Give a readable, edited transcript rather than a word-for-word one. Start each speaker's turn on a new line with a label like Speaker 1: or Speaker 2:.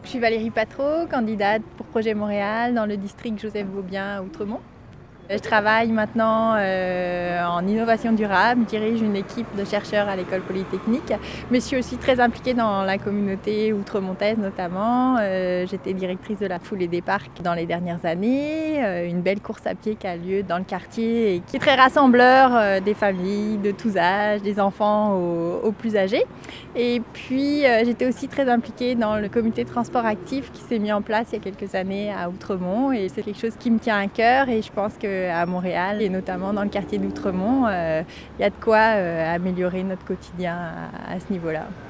Speaker 1: Je suis Valérie Patreau, candidate pour Projet Montréal dans le district Joseph-Beaubien à Outremont. Je travaille maintenant en innovation durable, je dirige une équipe de chercheurs à l'école polytechnique, mais je suis aussi très impliquée dans la communauté outremontaise notamment. J'étais directrice de la foule et des parcs dans les dernières années, une belle course à pied qui a lieu dans le quartier et qui est très rassembleur des familles de tous âges, des enfants aux plus âgés. Et puis j'étais aussi très impliquée dans le comité de transport actif qui s'est mis en place il y a quelques années à Outremont et c'est quelque chose qui me tient à cœur et je pense qu'à Montréal et notamment dans le quartier d'Outremont, il y a de quoi améliorer notre quotidien à ce niveau-là.